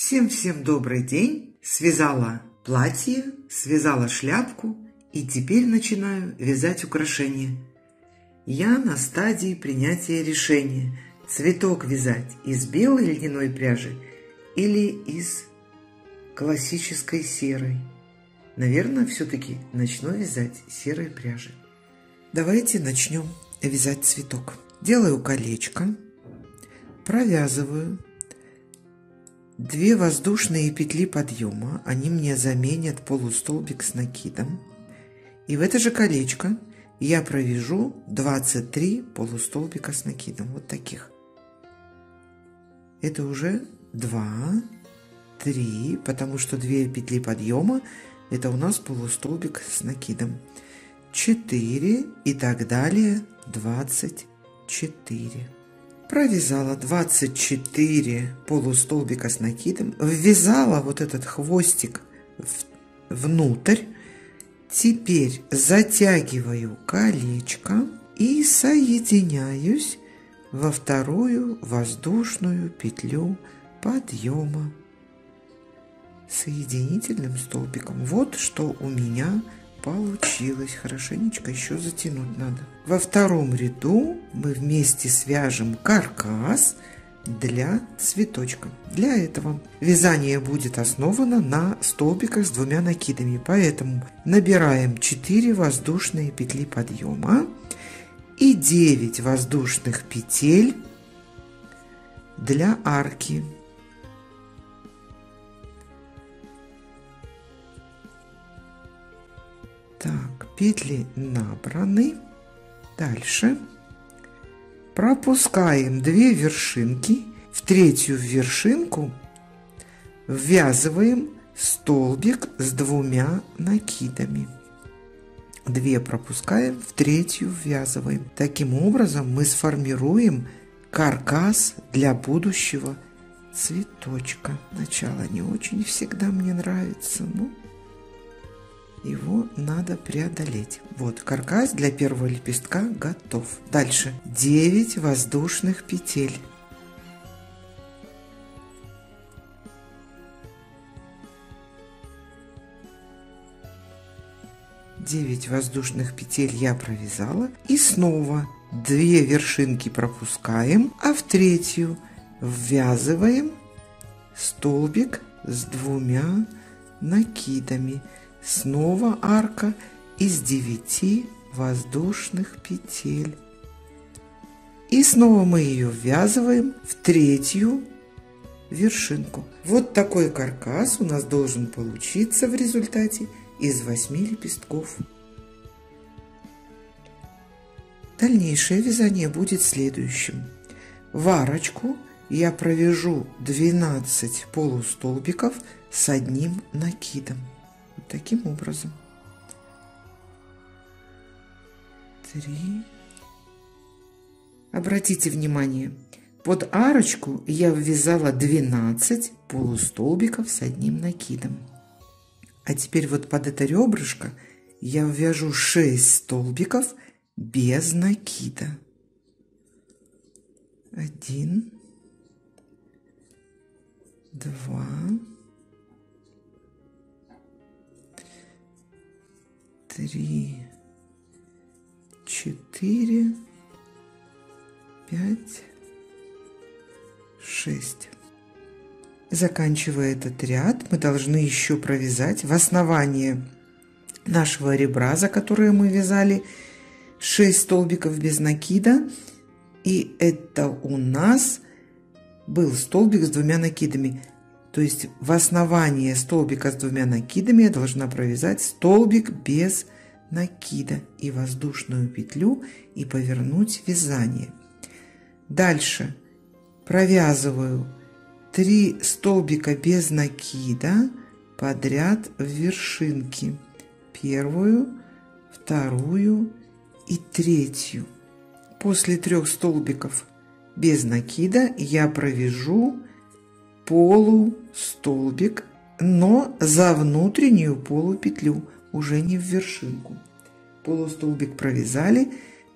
Всем добрый день! Связала платье, связала шляпку и теперь начинаю вязать украшения. Я на стадии принятия решения, цветок вязать из белой льняной пряжи или из классической серой. Наверное, все-таки начну вязать серой пряжи. Давайте начнем вязать цветок. Делаю колечко, провязываю 2 воздушные петли подъема, они мне заменят полустолбик с накидом. И в это же колечко я провяжу 23 полустолбика с накидом, вот таких. Это уже 2, 3, потому что 2 петли подъема это у нас полустолбик с накидом. 4 и так далее, 24. Провязала 24 полустолбика с накидом, ввязала вот этот хвостик внутрь. Теперь затягиваю колечко и соединяюсь во вторую воздушную петлю подъема соединительным столбиком. Вот что у меня получилось. Хорошенечко еще затянуть надо. Во втором ряду мы вместе свяжем каркас для цветочка. Для этого вязание будет основано на столбиках с 2 накидами, поэтому набираем 4 воздушные петли подъема и 9 воздушных петель для арки. Так, петли набраны. Дальше пропускаем 2 вершинки. В третью вершинку ввязываем столбик с 2 накидами. 2 пропускаем, в третью ввязываем. Таким образом мы сформируем каркас для будущего цветочка. Начало не очень всегда мне нравится, но его надо преодолеть. Вот, каркас для первого лепестка готов. Дальше 9 воздушных петель. Девять воздушных петель я провязала. И снова 2 вершинки пропускаем, а в третью ввязываем столбик с 2 накидами. Снова арка из 9 воздушных петель. И снова мы ее ввязываем в третью вершинку. Вот такой каркас у нас должен получиться в результате из 8 лепестков. Дальнейшее вязание будет следующим. В арочку я провяжу 12 полустолбиков с 1 накидом. Вот таким образом. 3. Обратите внимание, под арочку я ввязала 12 полустолбиков с 1 накидом. А теперь вот под это ребрышко я ввяжу 6 столбиков без накида. 1, 2, 3, 4, 5, 6. Заканчивая этот ряд, мы должны еще провязать в основании нашего ребра, за которое мы вязали 6 столбиков без накида. И это у нас был столбик с 2 накидами. То есть в основании столбика с 2 накидами я должна провязать столбик без накида и воздушную петлю и повернуть вязание. Дальше провязываю 3 столбика без накида подряд в вершинки. Первую, вторую и третью. После 3 столбиков без накида я провяжу полустолбик, но за внутреннюю полупетлю, уже не в вершинку. Полустолбик провязали,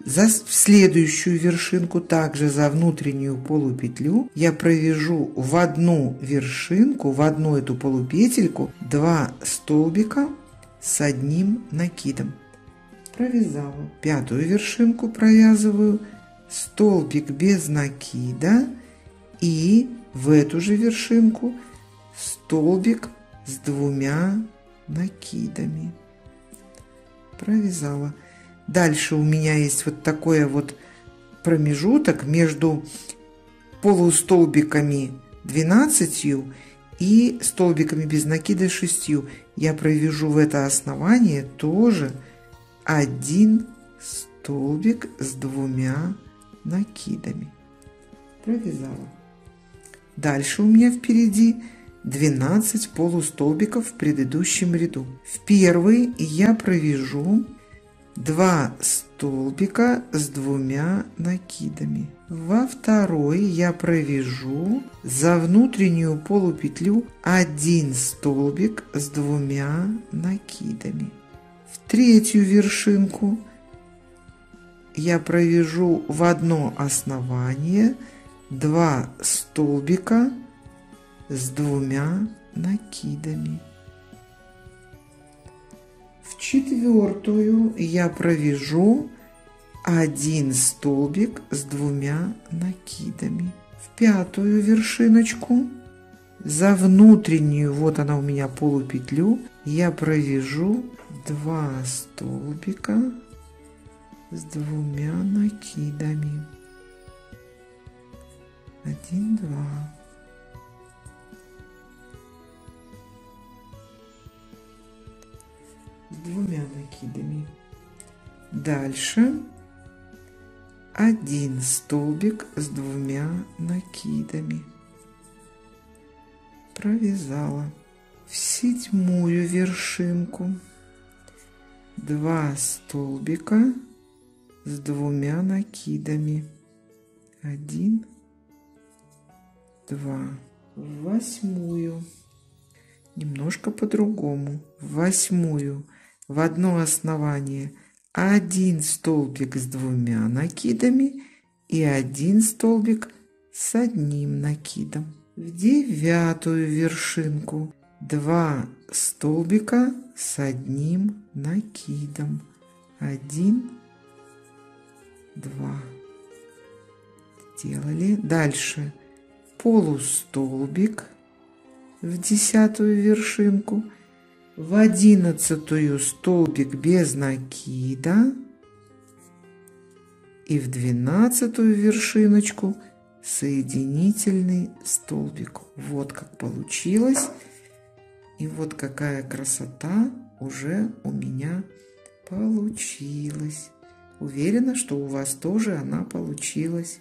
В следующую вершинку, также за внутреннюю полупетлю, я провяжу в одну вершинку, в одну эту полупетельку 2 столбика с одним накидом. Провязала. Пятую вершинку провязываю столбик без накида и в эту же вершинку столбик с 2 накидами. Провязала. Дальше у меня есть вот такой вот промежуток между полустолбиками 12 и столбиками без накида 6. Я провяжу в это основание тоже 1 столбик с 2 накидами. Провязала. Дальше у меня впереди 12 полустолбиков в предыдущем ряду. В первый я провяжу 2 столбика с 2 накидами. Во второй я провяжу за внутреннюю полупетлю 1 столбик с 2 накидами. В третью вершинку я провяжу в одно основание 2 столбика с 2 накидами. В четвертую я провяжу 1 столбик с 2 накидами. В пятую вершиночку за внутреннюю, вот она у меня полупетлю, я провяжу 2 столбика с 2 накидами. 1, 2. С 2 накидами. Дальше 1 столбик с 2 накидами. Провязала. В седьмую вершинку 2 столбика с 2 накидами. 1, 2. В восьмую немножко по-другому. В восьмую в одно основание 1 столбик с 2 накидами и 1 столбик с 1 накидом. В девятую вершинку 2 столбика с 1 накидом. 1, 2. Сделали. Дальше полустолбик в 10-ю вершинку, в 11-ю столбик без накида и в 12-ю вершиночку соединительный столбик. Вот как получилось. И вот какая красота уже у меня получилась. Уверена, что у вас тоже она получилась.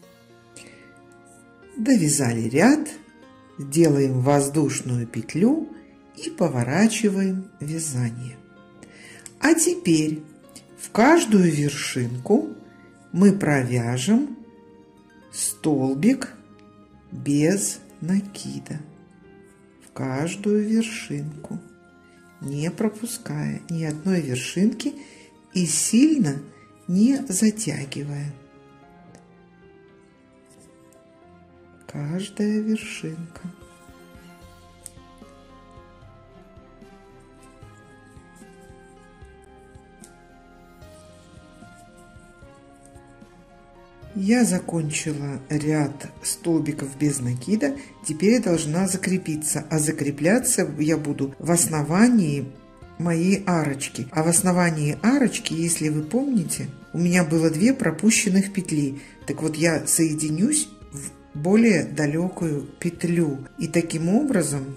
Довязали ряд, делаем воздушную петлю и поворачиваем вязание. А теперь в каждую вершинку мы провяжем столбик без накида. В каждую вершинку, не пропуская ни одной вершинки и сильно не затягивая. Каждая вершинка. Я закончила ряд столбиков без накида. Теперь я должна закрепиться. А закрепляться я буду в основании моей арочки. А в основании арочки, если вы помните, у меня было 2 пропущенных петли. Так вот, я соединюсь в более далекую петлю. И таким образом...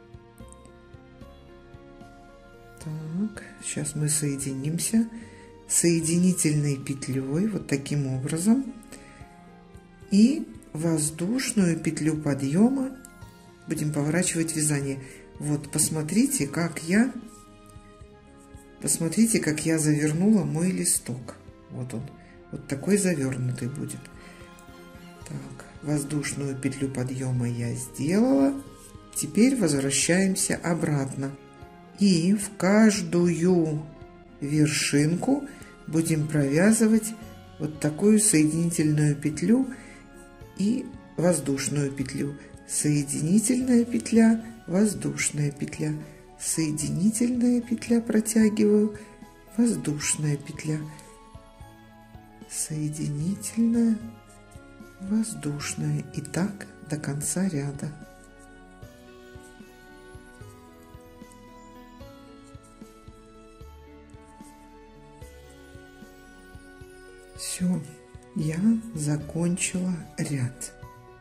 Так, сейчас мы соединимся соединительной петлей, вот таким образом. И воздушную петлю подъема будем поворачивать вязание. Вот, посмотрите, как я завернула мой листок. Вот он, вот такой завернутый будет. Так, воздушную петлю подъема я сделала. Теперь возвращаемся обратно. И в каждую вершинку будем провязывать вот такую соединительную петлю и воздушную петлю. Соединительная петля, воздушная петля, соединительная петля, протягиваю, воздушная петля, соединительная, воздушная, и так до конца ряда. Все, я закончила ряд.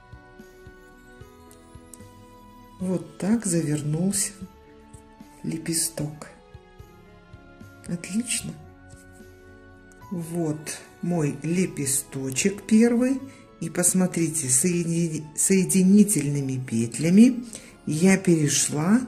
Вот так завернулся лепесток. Отлично. Вот мой лепесточек первый. И посмотрите, соединительными петлями я перешла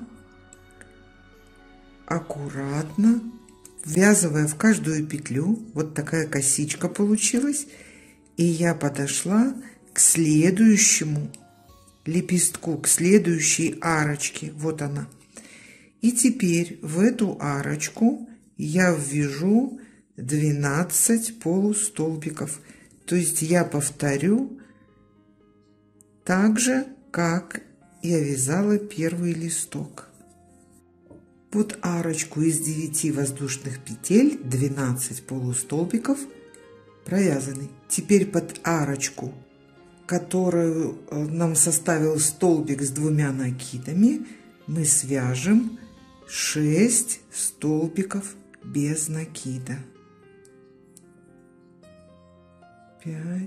аккуратно, ввязывая в каждую петлю. Вот такая косичка получилась. И я подошла к следующему лепестку, к следующей арочке. Вот она. И теперь в эту арочку я ввяжу 12 полустолбиков. То есть я повторю так же, как я вязала первый листок. Под арочку из 9 воздушных петель 12 полустолбиков провязаны. Теперь под арочку, которую нам составил столбик с 2 накидами, мы свяжем 6 столбиков без накида. 5,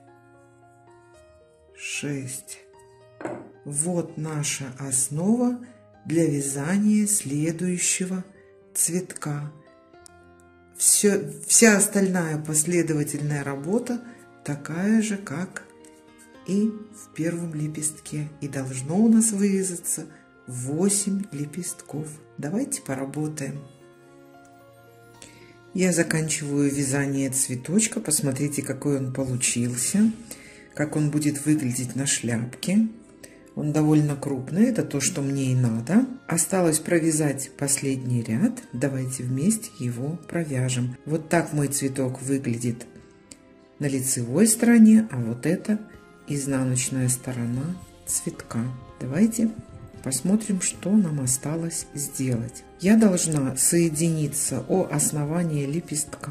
6. Вот наша основа для вязания следующего цветка. Вся остальная последовательная работа такая же, как и в первом лепестке. И должно у нас вывязаться 8 лепестков. Давайте поработаем. Я заканчиваю вязание цветочка. Посмотрите, какой он получился, как он будет выглядеть на шляпке. Он довольно крупный, это то, что мне и надо. Осталось провязать последний ряд. Давайте вместе его провяжем. Вот так мой цветок выглядит на лицевой стороне, а вот это изнаночная сторона цветка. Давайте посмотрим, что нам осталось сделать. Я должна соединиться о основание лепестка.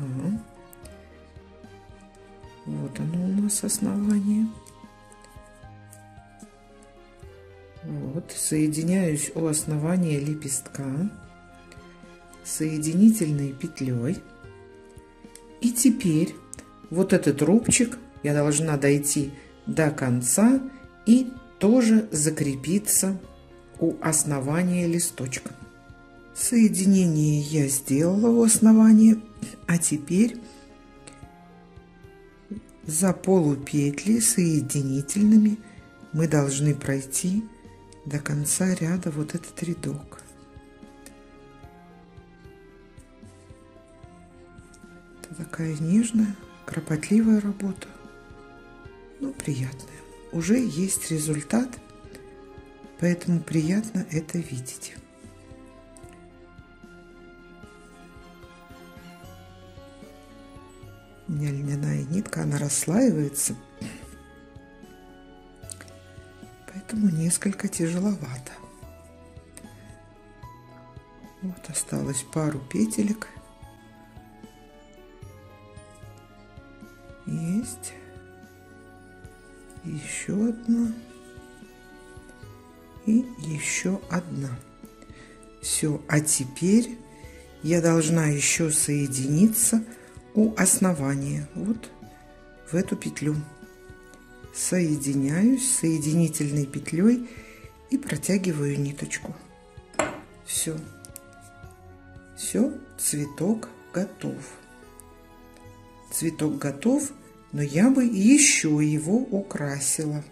Вот оно у нас основание. Вот, соединяюсь у основания лепестка соединительной петлей. И теперь вот этот рубчик я должна дойти до конца и тоже закрепиться у основания листочка. Соединение я сделала у основания, а теперь за полупетли соединительными мы должны пройти до конца ряда вот этот рядок. Это такая нежная, кропотливая работа, но приятная. Уже есть результат, поэтому приятно это видеть. У меня льняная нитка, она расслаивается, поэтому несколько тяжеловато. Вот осталось пару петелек. Есть. Еще одна. И еще одна. Все. А теперь я должна еще соединиться у основания. Вот в эту петлю. Соединяюсь соединительной петлей и протягиваю ниточку. Все. Все, цветок готов. Цветок готов, но я бы еще его украсила.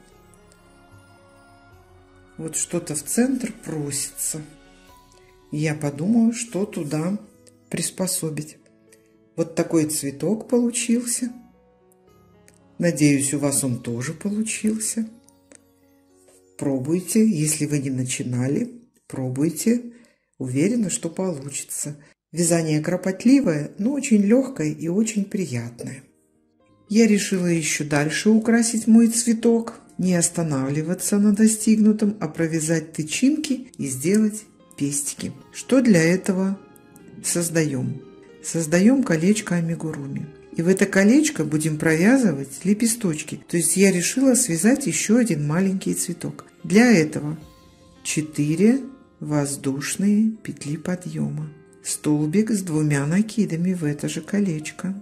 Вот что-то в центр просится. Я подумаю, что туда приспособить. Вот такой цветок получился. Надеюсь, у вас он тоже получился. Пробуйте, если вы не начинали, пробуйте. Уверена, что получится. Вязание кропотливое, но очень легкое и очень приятное. Я решила еще дальше украсить мой цветок, не останавливаться на достигнутом, а провязать тычинки и сделать пестики. Что для этого создаем? Создаем колечко амигуруми. И в это колечко будем провязывать лепесточки. То есть я решила связать еще один маленький цветок. Для этого 4 воздушные петли подъема. Столбик с 2 накидами в это же колечко.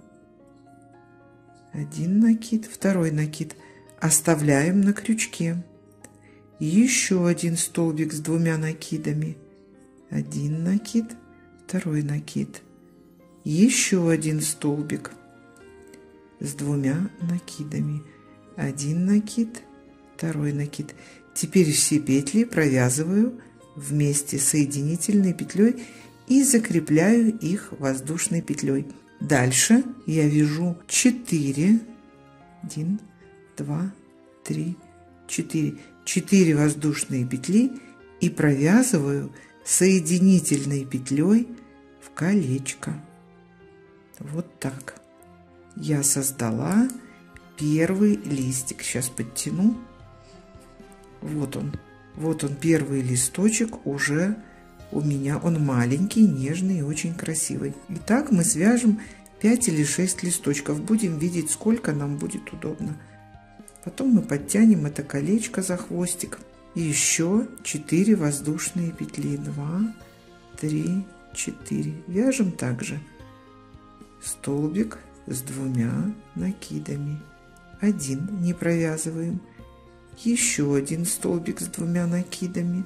1 накид, 2 накид. Оставляем на крючке. Еще 1 столбик с 2 накидами. 1 накид, 2 накид. Еще 1 столбик с 2 накидами. 1 накид, 2 накид. Теперь все петли провязываю вместе соединительной петлей и закрепляю их воздушной петлей. Дальше я вяжу 4, 1, 2, 3, 4 воздушные петли и провязываю соединительной петлей в колечко. Вот так. Я создала первый листик. Сейчас подтяну. Вот он. Вот он, первый листочек уже у меня. Он маленький, нежный и очень красивый. Итак, мы свяжем 5 или 6 листочков. Будем видеть, сколько нам будет удобно. Потом мы подтянем это колечко за хвостик. И еще 4 воздушные петли. 2, 3, 4. Вяжем также столбик с 2 накидами. 1 не провязываем. Еще 1 столбик с 2 накидами.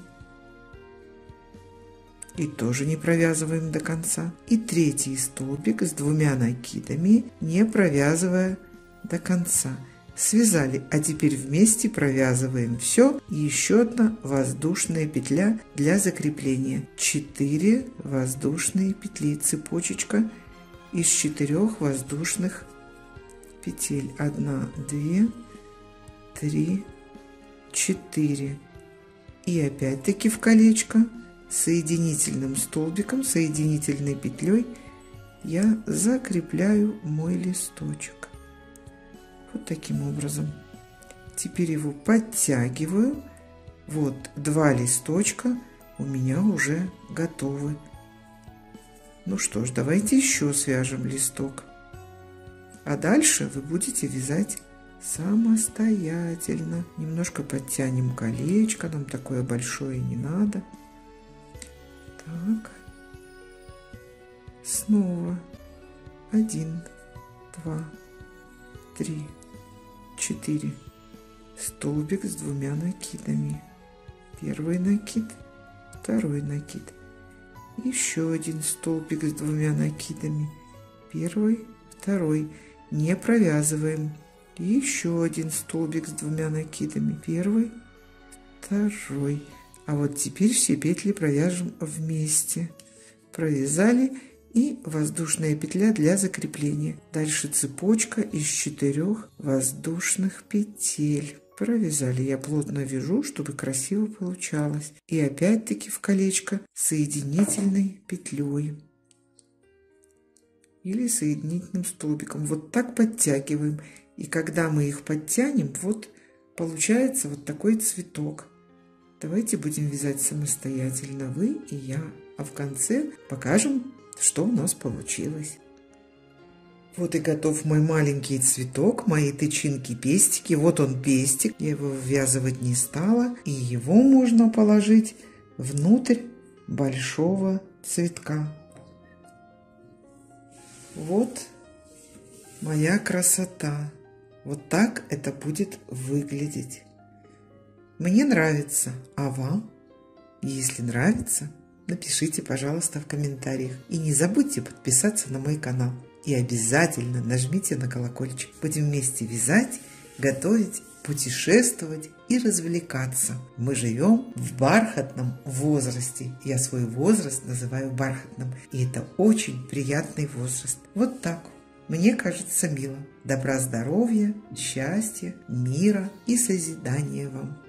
И тоже не провязываем до конца. И 3 столбик с 2 накидами, не провязывая до конца. Связали, а теперь вместе провязываем все. И еще 1 воздушная петля для закрепления. 4 воздушные петли, цепочечка из 4 воздушных петель. 1, 2, 3, 4. И опять-таки в колечко соединительным столбиком, соединительной петлей я закрепляю мой листочек. Вот таким образом. Теперь его подтягиваю. Вот 2 листочка у меня уже готовы. Ну что ж, давайте еще свяжем листок. А дальше вы будете вязать самостоятельно. Немножко подтянем колечко, нам такое большое не надо. Так. Снова 1, 2, 3, 4. Столбик с 2 накидами. 1 накид, 2 накид. Еще 1 столбик с 2 накидами. 1, 2. Не провязываем. Еще 1 столбик с 2 накидами. 1, 2. А вот теперь все петли провяжем вместе. Провязали, и воздушная петля для закрепления. Дальше цепочка из 4 воздушных петель. Провязали. Я плотно вяжу, чтобы красиво получалось. И опять-таки в колечко соединительной петлей или соединительным столбиком. Вот так подтягиваем. И когда мы их подтянем, вот получается вот такой цветок. Давайте будем вязать самостоятельно, вы и я. А в конце покажем, что у нас получилось. Вот и готов мой маленький цветок, мои тычинки-пестики. Вот он пестик, я его ввязывать не стала. И его можно положить внутрь большого цветка. Вот моя красота. Вот так это будет выглядеть. Мне нравится, а вам? Если нравится, напишите, пожалуйста, в комментариях. И не забудьте подписаться на мой канал. И обязательно нажмите на колокольчик. Будем вместе вязать, готовить, путешествовать и развлекаться. Мы живем в бархатном возрасте. Я свой возраст называю бархатным. И это очень приятный возраст. Вот так. Мне кажется, мило. Добра, здоровья, счастья, мира и созидания вам.